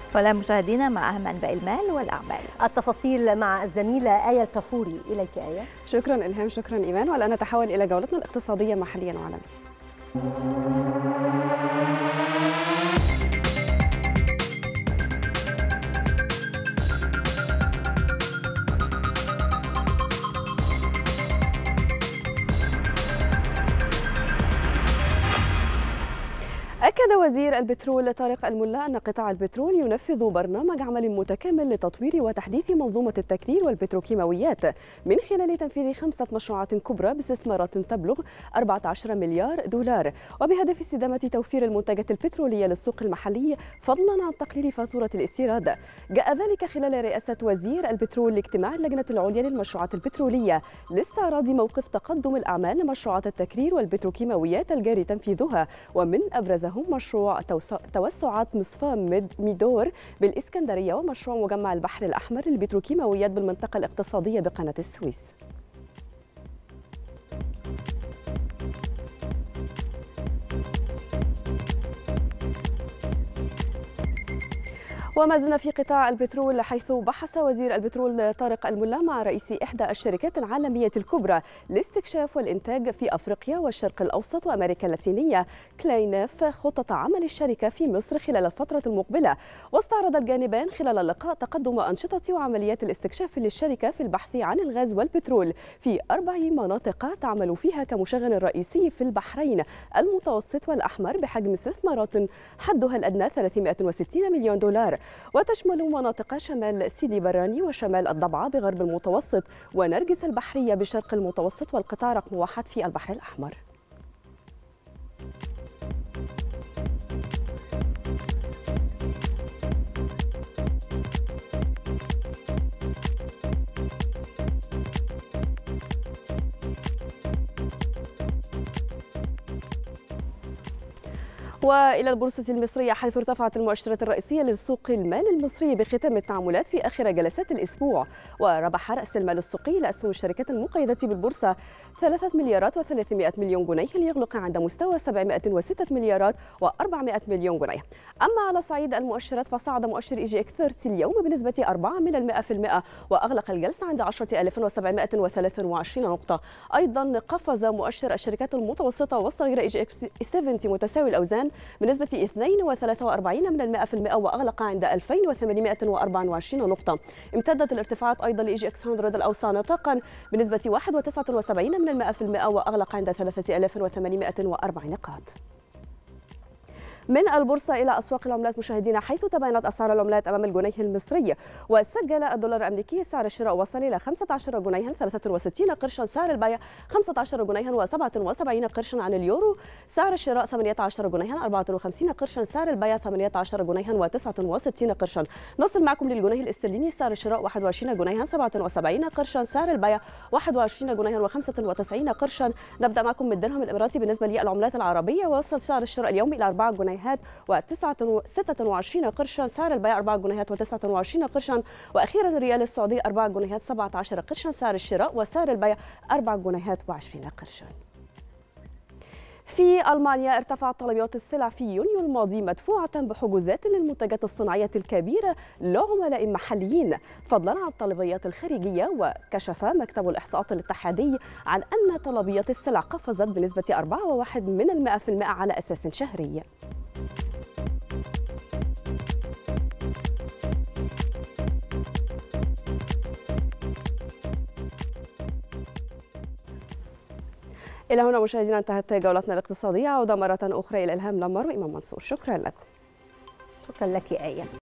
والآن مشاهدينا مع أهم أنباء المال والأعمال. التفاصيل مع الزميلة آية الكافوري. إليك آية. شكرا إلهام، شكرا إيمان. والآن نتحول إلى جولتنا الاقتصادية محليا وعالميا. أكد وزير البترول طارق الملا أن قطاع البترول ينفذ برنامج عمل متكامل لتطوير وتحديث منظومة التكرير والبتروكيماويات من خلال تنفيذ 5 مشروعات كبرى باستثمارات تبلغ 14 مليار دولار، وبهدف استدامة توفير المنتجات البترولية للسوق المحلي فضلا عن تقليل فاتورة الاستيراد. جاء ذلك خلال رئاسة وزير البترول لاجتماع اللجنة العليا للمشروعات البترولية لاستعراض موقف تقدم الأعمال لمشروعات التكرير والبتروكيماويات الجاري تنفيذها، ومن أبرزهم مشروع توسعات مصفاة ميدور بالإسكندرية ومشروع مجمع البحر الأحمر للبتروكيماويات بالمنطقة الاقتصادية بقناة السويس. وما زلنا في قطاع البترول، حيث بحث وزير البترول طارق الملا مع رئيس إحدى الشركات العالمية الكبرى لاستكشاف والإنتاج في أفريقيا والشرق الأوسط وأمريكا اللاتينية كلايناف خطط عمل الشركة في مصر خلال الفترة المقبلة. واستعرض الجانبان خلال اللقاء تقدم أنشطة وعمليات الاستكشاف للشركة في البحث عن الغاز والبترول في 4 مناطق تعمل فيها كمشغل رئيسي في البحرين المتوسط والأحمر بحجم استثمارات حدها الأدنى 360 مليون دولار، وتشمل مناطق شمال سيدي براني وشمال الضبعة بغرب المتوسط ونرجس البحرية بشرق المتوسط والقطاع رقم 1 في البحر الأحمر. وإلى البورصة المصرية، حيث ارتفعت المؤشرات الرئيسية للسوق المال المصري بختام التعاملات في آخر جلسات الأسبوع. وربح رأس المال السوقي لأسهم الشركات المقيدة بالبورصة 3 مليارات و300 مليون جنيه ليغلق عند مستوى 706 مليارات و400 مليون جنيه. أما على صعيد المؤشرات فصعد مؤشر EGX 30 اليوم بنسبة 4% وأغلق الجلسة عند 10723 نقطة. أيضا قفز مؤشر الشركات المتوسطة والصغيرة EGX 70 متساوي الأوزان بنسبة 2.43% وأغلق عند 2824 نقطة. امتدت الارتفاعات أيضا ل EGX 100 الأوسع نطاقا بنسبة 1.79% وأغلق عند 3804 نقاط. من البورصة إلى أسواق العملات مشاهدينا، حيث تباينت أسعار العملات أمام الجنيه المصري، وسجل الدولار الأمريكي سعر الشراء وصل إلى 15 جنيها 63 قرشا، سعر البيع 15 جنيها و77 قرشا. عن اليورو سعر الشراء 18 جنيها 54 قرشا، سعر البيع 18 جنيها و69 قرشا. نصل معكم للجنيه الاسترليني سعر الشراء 21 جنيها 77 قرشا، سعر البيع 21 جنيها و95 قرشا. نبدأ معكم من الدرهم الإماراتي. بالنسبة للعملات العربية وصل سعر الشراء اليوم إلى 4 جنيهات و26 قرشا، سعر البيع 4 جنيهات و29 قرشا. وأخيرا الريال السعودي 4 جنيهات 17 قرشا، سعر الشراء وسعر البيع 4 جنيهات و20 قرشا. في ألمانيا ارتفعت طلبيات السلع في يونيو الماضي مدفوعة بحجوزات للمنتجات الصناعية الكبيرة لعملاء محليين فضلا عن الطلبيات الخارجية. وكشف مكتب الإحصاءات الاتحادي عن أن طلبيات السلع قفزت بنسبة 4.1% على أساس شهري. إلى هنا مشاهدينا انتهت جولتنا الاقتصادية. عودة مرة أخرى إلى إلهام لمر وإمام منصور. شكرا لكم. شكرا لك آية.